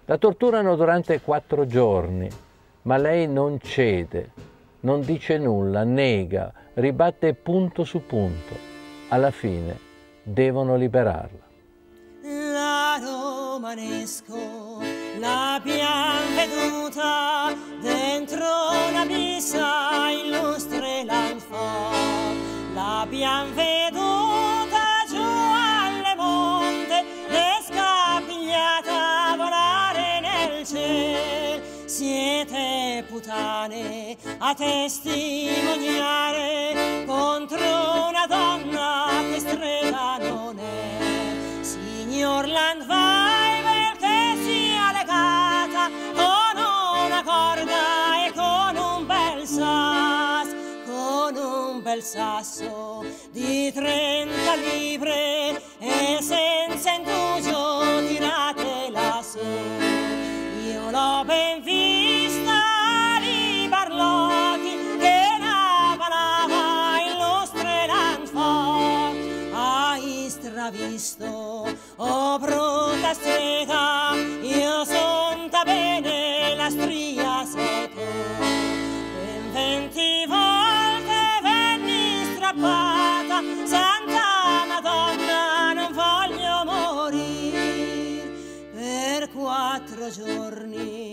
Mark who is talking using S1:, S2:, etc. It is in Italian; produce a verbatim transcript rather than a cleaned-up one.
S1: La torturano durante quattro giorni, ma lei non cede, non dice nulla, nega, ribatte punto su punto. Alla fine devono liberarla.
S2: La romanesco l'abbiam veduta dentro una missa illustre l'an fa. L'abbiam veduta giù alle monte e scapigliata a volare nel ciel. Siete putane a testimoniare contro una donna che strega non è. Signor Landweibel che sia legata con una corda e con un bel sas, con un bel sasso di trenta libre e senza indugio tiratela su. Io l'ho ben vista di Barlotti che la balava illustre Landfort. Hai stravisto, oh brutta strega, io sonta bene la stria sei tu. Ben venti volte venni strappata, Santa Madonna non voglio morir. Per quattro giorni